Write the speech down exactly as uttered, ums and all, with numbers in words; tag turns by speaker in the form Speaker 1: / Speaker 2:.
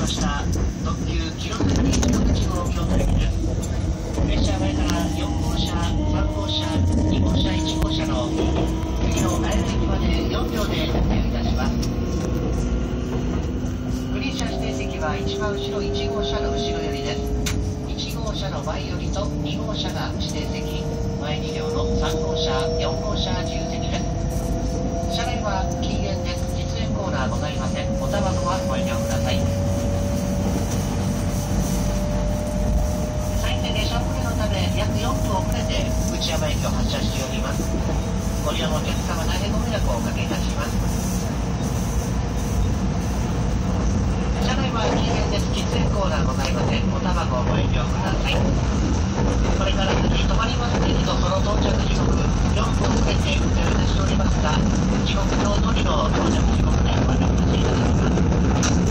Speaker 1: ました特急城崎一ノ口号京都駅です。列車前からよん号車、さん号車、に号車、いち号車の次の帰る駅までよんびょうで運転いたします。グリーン車指定席は一番後ろいち号車の後ろ寄りです。いち号車の前寄りとに号車が指定席、前に両のさん号車、よん号車自由席です。車内は禁煙です。喫煙コーナーございません。おタバコはご遠慮ください。最近列車遅れのため約よんぷん遅れて内山駅を発車しております。ご利用のお客様大変ご迷惑をおかけいたします。車内は禁煙です。喫煙コーナーございません。おタバコをご遠慮ください。これから先止まります駅とその到着時刻よんぷん遅れて運転いたしておりますが、時刻表通りの到着時刻でお待たせいただきます。